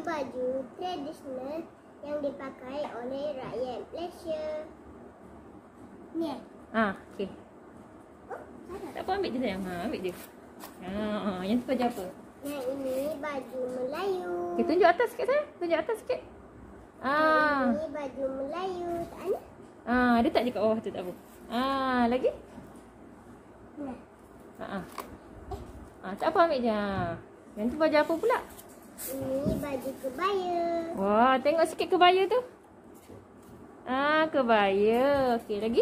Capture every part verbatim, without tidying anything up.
baju tradisional yang dipakai oleh rakyat Malaysia. Ni. Ah, okey. Oh, salah. Tak apa, ambil je sayang. Ha, ambil je. Ha, ha, yang tu baju apa? Yang ini baju Melayu. Okey, tunjuk atas sikit sayang. Tunjuk atas sikit. Ah. Yang ini baju Melayu. Tak ada? Ah, dia tak je kat bawah tu, tak apa. Ah, lagi? Nah. Ha ah. Ah, tak apa, ambil je. Ha. Yang tu baju apa pula? Ini baju kebaya. Wah, tengok sikit kebaya tu. Ah, kebaya. Okey, lagi?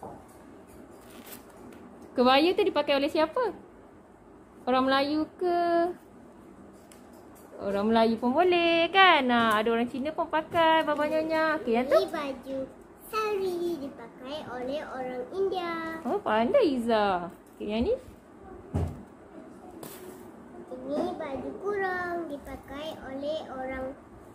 Kebaya tu dipakai oleh siapa? Orang Melayu ke? Orang Melayu pun boleh kan? Nah, ada orang Cina pun pakai, Baba Nyonya. Okey, yang tu? Ini baju sari dipakai oleh orang India. Oh, pandai Iza. Okey, yang ni? Ini baju kurung dipakai oleh orang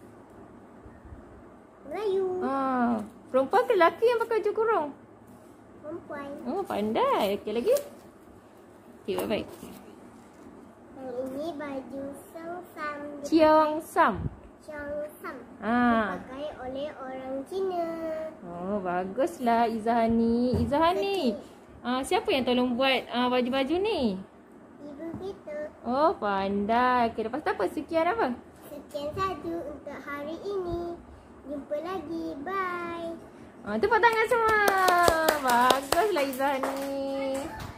Melayu. Ah, perempuan ke lelaki yang pakai baju kurung? Perempuan. Oh, pandai. Okey, lagi? Okey, baik-baik. Yang ini baju Cheongsam. Cheongsam. Cheongsam. Ah. Dipakai oleh orang Cina. Oh, baguslah Izahani. Izahani. Ah, siapa yang tolong buat ah, baju-baju ni? Ibu kita. Oh, pandai. Okey, lepas tu apa? Sekian apa? Sekian saja untuk hari ini. Jumpa lagi. Bye. Ah, tepuk tangan semua. Baguslah Izahani.